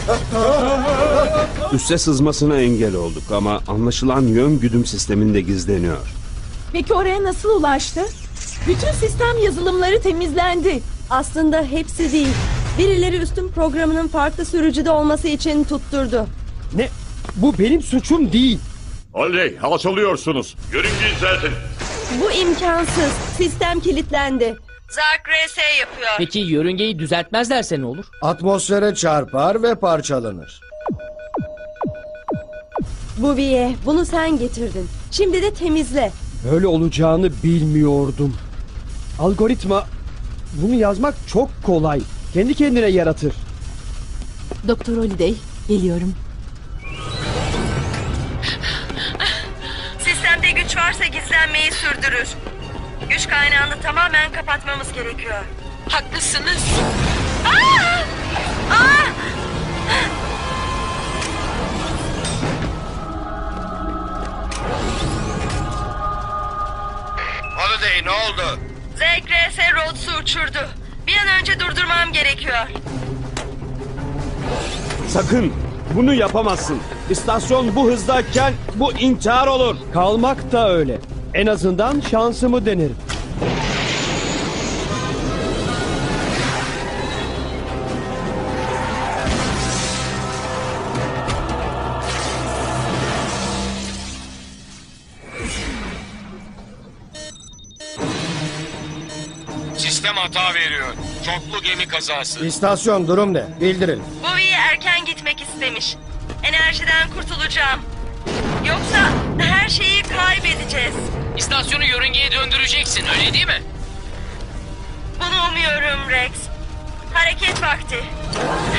Üste sızmasına engel olduk ama anlaşılan yön güdüm sisteminde gizleniyor. Peki oraya nasıl ulaştı? Bütün sistem yazılımları temizlendi. Aslında hepsi değil. Birileri üstün programının farklı sürücüde olması için tutturdu. Ne? Bu benim suçum değil. Oley, alçalıyorsunuz. Yörüngeyi düzeltin. Bu imkansız. Sistem kilitlendi. Zark RS yapıyor. Peki yörüngeyi düzeltmezlerse ne olur? Atmosfere çarpar ve parçalanır. Buvie, bunu sen getirdin. Şimdi de temizle. Böyle olacağını bilmiyordum. Algoritma bunu yazmak çok kolay. Kendi kendine yaratır. Doktor Holiday, geliyorum. Sistemde güç varsa gizlenmeyi sürdürür. Güç kaynağını tamamen kapatmamız gerekiyor. Haklısınız. Holiday ne oldu? Zark RS Rhodes'u uçurdu. Bir an önce durdurmam gerekiyor. Sakın bunu yapamazsın. İstasyon bu hızdayken bu intihar olur. Kalmak da öyle. En azından şansımı denerim. Sistem hata veriyor. Çoklu gemi kazası. İstasyon durum ne? Bildirin. Buvie erken gitmek istemiş. Enerjiden kurtulacağım. Yoksa her şeyi kaybedeceğiz. İstasyonu yörüngeye döndüreceksin, öyle değil mi? Bunu umuyorum Rex. Hareket vakti.